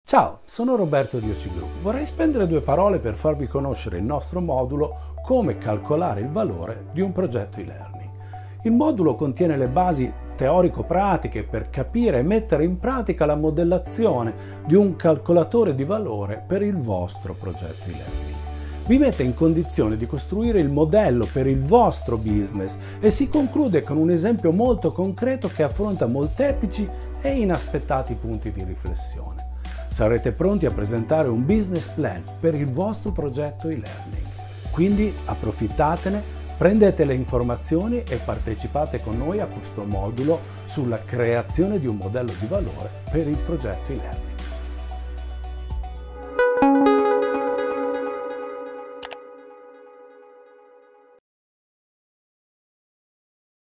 Ciao, sono Roberto di OC Group. Vorrei spendere due parole per farvi conoscere il nostro modulo Come calcolare il valore di un progetto e-learning. Il modulo contiene le basi teorico-pratiche per capire e mettere in pratica la modellazione di un calcolatore di valore per il vostro progetto e-learning. Vi mette in condizione di costruire il modello per il vostro business e si conclude con un esempio molto concreto che affronta molteplici e inaspettati punti di riflessione. Sarete pronti a presentare un business plan per il vostro progetto e-learning. Quindi approfittatene, prendete le informazioni e partecipate con noi a questo modulo sulla creazione di un modello di valore per il progetto e-learning.